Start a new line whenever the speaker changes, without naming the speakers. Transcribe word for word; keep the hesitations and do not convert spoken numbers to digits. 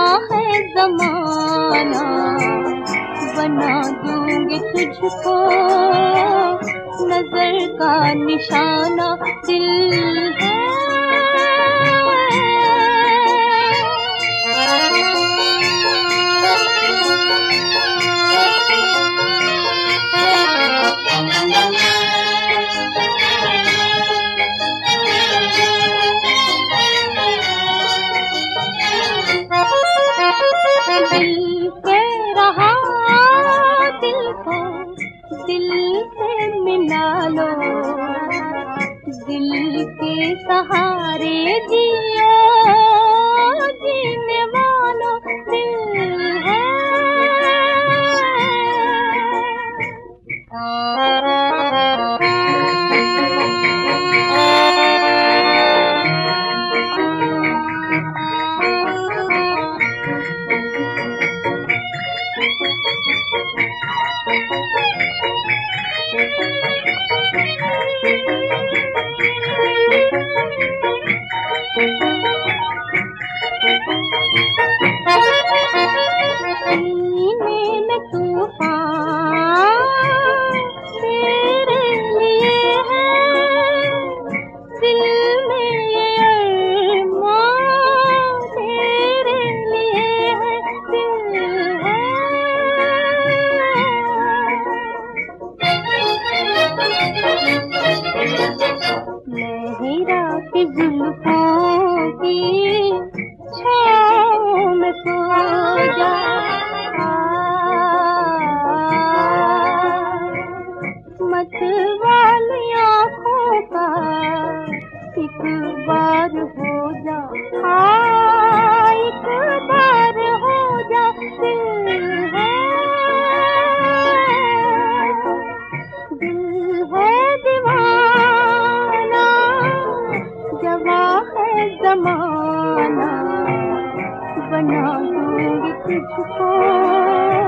है ज़माना, बना दूंगी तुझको नजर का निशाना। दिल है दिल कह रहा दिल को दिल से मिला लो, दिल के सहारे जियो जीने वालों। दिल है सीने में तूफान तेरे लिए है, दिल में ये अरमान तेरे लिए है। दिल है लहरा की जुल्फों की छाँव में सो जा, मत वाली आँखों का एक बार हो जा, हाँ एक बार हो जा। दिल है दिल है दीवाना, जवां है ज़माना, बना दूंगी तुझको